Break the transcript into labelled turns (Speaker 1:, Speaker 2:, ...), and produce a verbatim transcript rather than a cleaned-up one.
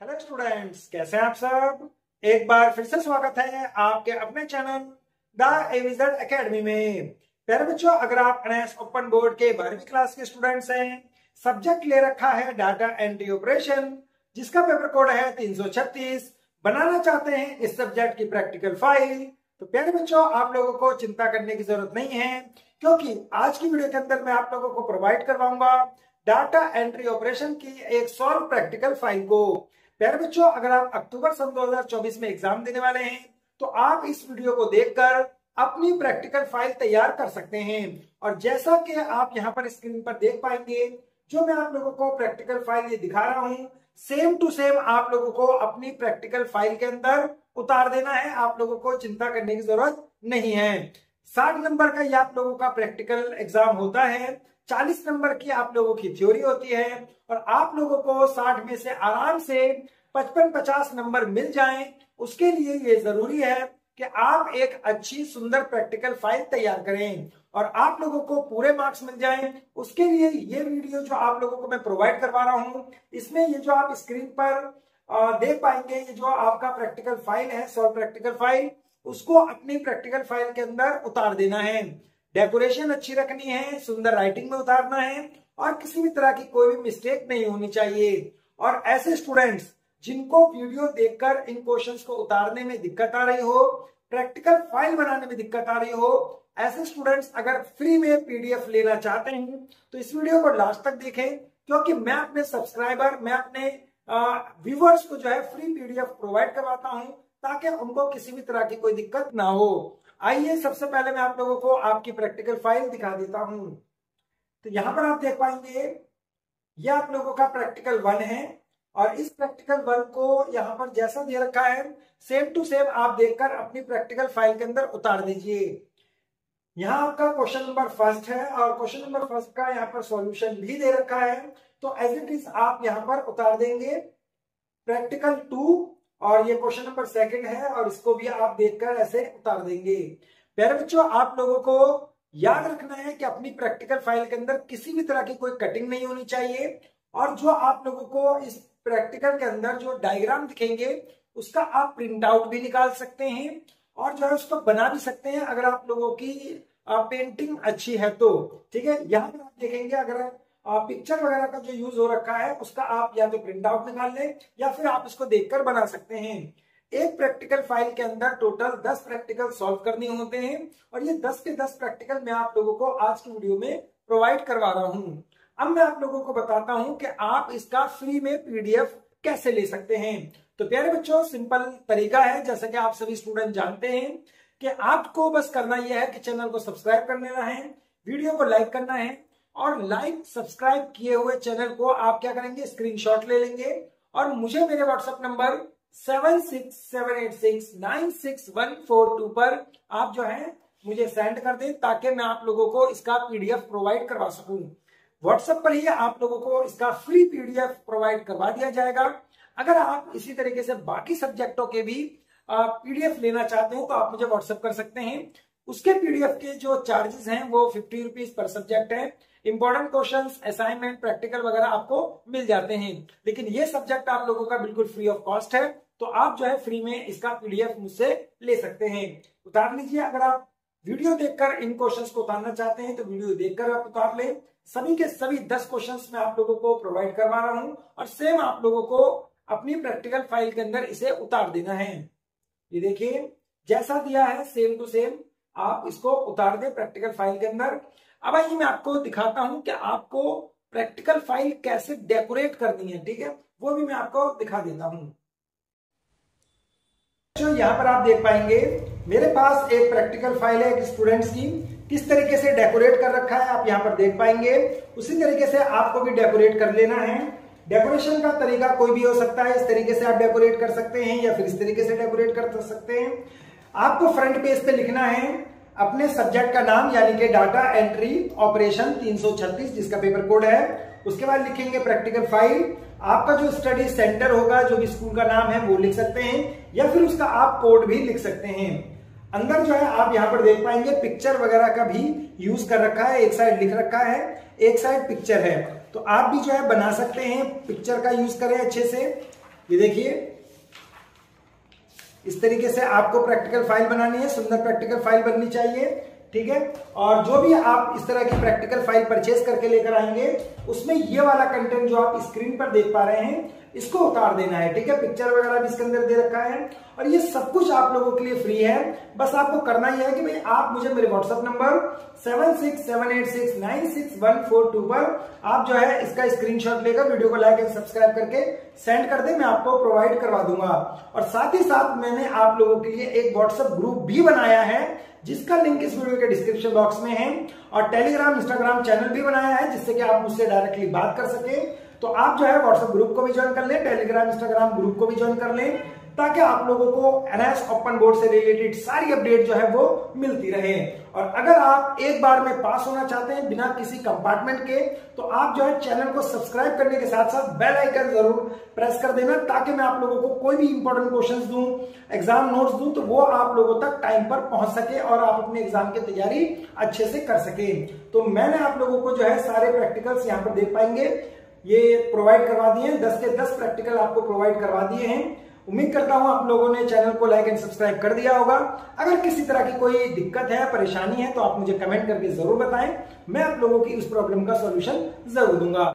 Speaker 1: Hello students, कैसे हैं आप सब। एक बार फिर से स्वागत है आपके अपने चैनल द एविजन एकेडमी में। प्यारे बच्चों, अगर आप एनएस ओपन बोर्ड के बारहवीं क्लास के स्टूडेंट्स हैं, सब्जेक्ट ले रखा है डाटा एंट्री ऑपरेशन, जिसका पेपर कोड है तीन सौ छत्तीस, बनाना चाहते हैं इस सब्जेक्ट की प्रैक्टिकल फाइल, तो प्यारे बच्चों आप लोगों को चिंता करने की जरूरत नहीं है, क्योंकि आज की वीडियो के अंदर मैं आप लोगों को प्रोवाइड करवाऊंगा डाटा एंट्री ऑपरेशन की एक सॉल्व प्रैक्टिकल फाइल को। प्यारे बच्चों, अगर आप अक्टूबर सन दो हज़ार चौबीस में एग्जाम देने वाले हैं तो आप इस वीडियो को देखकर अपनी प्रैक्टिकल फाइल तैयार कर सकते हैं। और जैसा कि आप यहां पर स्क्रीन पर देख पाएंगे, जो मैं आप लोगों को प्रैक्टिकल फाइल ये दिखा रहा हूं, सेम टू सेम आप लोगों को अपनी प्रैक्टिकल फाइल के अंदर उतार देना है। आप लोगों को चिंता करने की जरूरत नहीं है। साठ नंबर का ये आप लोगों का प्रैक्टिकल एग्जाम होता है, चालीस नंबर की आप लोगों की थ्योरी होती है, और आप लोगों को साठ में से आराम से पचपन पचास नंबर मिल जाएं, उसके लिए ये जरूरी है कि आप एक अच्छी सुंदर प्रैक्टिकल फाइल तैयार करें और आप लोगों को पूरे मार्क्स मिल जाएं। उसके लिए ये वीडियो जो आप लोगों को मैं प्रोवाइड करवा रहा हूं, इसमें ये जो आप स्क्रीन पर देख पाएंगे, ये जो आपका प्रैक्टिकल फाइल है, सॉल्व प्रैक्टिकल फाइल, उसको अपनी प्रैक्टिकल फाइल के अंदर उतार देना है। डेकोरेशन अच्छी रखनी है, सुंदर राइटिंग में उतारना है, और किसी भी तरह की कोई भी मिस्टेक नहीं होनी चाहिए। और ऐसे स्टूडेंट्स जिनको वीडियो देखकर इन क्वेश्चंस को उतारने में दिक्कत आ रही हो, प्रैक्टिकल फाइल बनाने में दिक्कत आ रही हो, ऐसे स्टूडेंट्स अगर फ्री में पीडीएफ लेना चाहते हैं तो इस वीडियो को लास्ट तक देखें, क्योंकि मैं अपने सब्सक्राइबर, मैं अपने व्यूअर्स को जो है फ्री पीडीएफ प्रोवाइड करवाता हूं, ताकि उनको किसी भी तरह की कोई दिक्कत ना हो। आइए सबसे पहले मैं आप लोगों को आपकी प्रैक्टिकल फाइल दिखा देता हूं। तो यहां पर आप देख पाएंगे, ये आप लोगों का प्रैक्टिकल वन है, और इस प्रैक्टिकल वन को यहां पर जैसा दे रखा है सेम टू सेम आप देखकर अपनी प्रैक्टिकल फाइल के अंदर उतार दीजिए। यहां आपका क्वेश्चन नंबर फर्स्ट है, और क्वेश्चन नंबर फर्स्ट का यहाँ पर सॉल्यूशन भी दे रखा है, तो एज इट इज आप यहाँ पर उतार देंगे प्रैक्टिकल टू, और ये क्वेश्चन नंबर सेकंड है, और इसको भी आप देखकर ऐसे उतार देंगे। प्यारे बच्चों, आप लोगों को याद रखना है कि अपनी प्रैक्टिकल फाइल के अंदर किसी भी तरह की कोई कटिंग नहीं होनी चाहिए, और जो आप लोगों को इस प्रैक्टिकल के अंदर जो डायग्राम दिखेंगे उसका आप प्रिंट आउट भी निकाल सकते हैं, और जो है उसको बना भी सकते हैं अगर आप लोगों की पेंटिंग अच्छी है तो। ठीक है, यहाँ पर आप देखेंगे अगर पिक्चर वगैरह का जो यूज हो रखा है उसका आप या तो प्रिंट आउट निकाल लें, या फिर आप इसको देखकर बना सकते हैं। एक प्रैक्टिकल फाइल के अंदर टोटल दस प्रैक्टिकल सॉल्व करने होते हैं, और ये दस के दस प्रैक्टिकल मैं आप लोगों को आज की वीडियो में प्रोवाइड करवा रहा हूं। अब मैं आप लोगों को बताता हूं कि आप इसका फ्री में पीडीएफ कैसे ले सकते हैं। तो प्यारे बच्चों, सिंपल तरीका है, जैसा कि आप सभी स्टूडेंट जानते हैं कि आपको बस करना यह है कि चैनल को सब्सक्राइब कर लेना है, वीडियो को लाइक करना है, और लाइक सब्सक्राइब किए हुए चैनल को आप क्या करेंगे, स्क्रीनशॉट ले लेंगे, और मुझे मेरे WhatsApp number seven six seven eight six nine six one four two पर आप जो है मुझे सेंड कर दें, ताकि मैं आप लोगों को इसका पीडीएफ प्रोवाइड करवा सकूं। व्हाट्सएप पर ही आप लोगों को इसका फ्री पीडीएफ प्रोवाइड करवा दिया जाएगा। अगर आप इसी तरीके से बाकी सब्जेक्टों के भी पीडीएफ लेना चाहते हैं तो आप मुझे व्हाट्सएप कर सकते हैं। उसके पीडीएफ के जो चार्जेस हैं वो फिफ्टी रुपीज पर सब्जेक्ट है। इंपॉर्टेंट क्वेश्चंस, असाइनमेंट, प्रैक्टिकल वगैरह आपको मिल जाते हैं, लेकिन ये सब्जेक्ट आप लोगों का बिल्कुल फ्री ऑफ कॉस्ट है, तो आप जो है फ्री में इसका पीडीएफ मुझसे ले सकते हैं। उतार लीजिए। अगर आप वीडियो देखकर इन क्वेश्चंस को उतारना चाहते हैं तो वीडियो देखकर आप उतार लें। सभी के सभी दस क्वेश्चंस मैं आप लोगों को प्रोवाइड करवा रहा हूं, और सेम आप लोगों को अपनी प्रैक्टिकल फाइल के अंदर इसे उतार देना है। ये देखिए, जैसा दिया है सेम टू सेम आप इसको उतार दें प्रैक्टिकल फाइल के अंदर। अब आइए मैं आपको दिखाता हूं कि आपको प्रैक्टिकल फाइल कैसे डेकोरेट करनी है। ठीक है, वो भी मैं आपको दिखा देता हूं। तो यहाँ पर आप देख पाएंगे मेरे पास एक प्रैक्टिकल फाइल है एक स्टूडेंट्स की, किस तरीके से डेकोरेट कर रखा है आप यहाँ पर देख पाएंगे। उसी तरीके से आपको भी डेकोरेट कर लेना है। डेकोरेशन का तरीका कोई भी हो सकता है, इस तरीके से आप डेकोरेट कर सकते हैं, या फिर इस तरीके से डेकोरेट कर सकते हैं। आपको फ्रंट पेज पे लिखना है अपने सब्जेक्ट का नाम, यानी कि डाटा एंट्री ऑपरेशन तीन सौ छत्तीस, जिसका पेपर कोड है। उसके बाद लिखेंगे प्रैक्टिकल फाइल। आपका जो स्टडी सेंटर होगा, जो भी स्कूल का नाम है वो लिख सकते हैं, या फिर उसका आप कोड भी लिख सकते हैं। अंदर जो है आप यहाँ पर देख पाएंगे पिक्चर वगैरह का भी यूज कर रखा है। एक साइड लिख रखा है, एक साइड पिक्चर है, तो आप भी जो है बना सकते हैं, पिक्चर का यूज करें अच्छे से। ये देखिए, इस तरीके से आपको प्रैक्टिकल फाइल बनानी है, सुंदर प्रैक्टिकल फाइल बननी चाहिए, ठीक है। और जो भी आप इस तरह की प्रैक्टिकल फाइल परचेज करके लेकर आएंगे, उसमें ये वाला कंटेंट जो आप स्क्रीन पर देख पा रहे हैं, इसको उतार देना है, ठीक है। पिक्चर वगैरह भी इसके अंदर दे रखा है और ये सब कुछ आप लोगों के लिए फ्री है। बस आपको करना ही है कि भाई आप मुझे मेरे WhatsApp number seven six seven eight six nine six one four two पर आप जो है इसका स्क्रीनशॉट लेकर वीडियो को लाइक एंड सब्सक्राइब करके सेंड कर दे, मैं आपको प्रोवाइड करवा दूंगा। और साथ ही साथ मैंने आप लोगों के लिए एक व्हाट्सएप ग्रुप भी बनाया है, जिसका लिंक इस वीडियो के डिस्क्रिप्शन बॉक्स में है, और टेलीग्राम इंस्टाग्राम चैनल भी बनाया है, जिससे कि आप मुझसे डायरेक्टली बात कर सके। तो आप जो है व्हाट्सएप ग्रुप को भी ज्वाइन कर लें, टेलीग्राम इंस्टाग्राम ग्रुप को भी ज्वाइन कर लें, ताकि आप लोगों को एनएस ओपन बोर्ड से रिलेटेड सारी अपडेट जो है वो मिलती रहे। और अगर आप एक बार में पास होना चाहते हैं बिना किसी कंपार्टमेंट के, तो आप जो है चैनल को सब्सक्राइब करने के साथ साथ बेल आइकन जरूर प्रेस कर देना, ताकि मैं आप लोगों को कोई भी इंपॉर्टेंट क्वेश्चंस दूं, एग्जाम नोट्स दूं, तो वो आप लोगों तक टाइम पर पहुंच सके और आप अपने एग्जाम की तैयारी अच्छे से कर सके। तो मैंने आप लोगों को जो है सारे प्रैक्टिकल्स यहाँ पर देख पाएंगे ये प्रोवाइड करवा दिए हैं, दस के दस प्रैक्टिकल आपको प्रोवाइड करवा दिए हैं। उम्मीद करता हूं आप लोगों ने चैनल को लाइक एंड सब्सक्राइब कर दिया होगा। अगर किसी तरह की कोई दिक्कत है, परेशानी है, तो आप मुझे कमेंट करके जरूर बताएं, मैं आप लोगों की उस प्रॉब्लम का सॉल्यूशन जरूर दूंगा।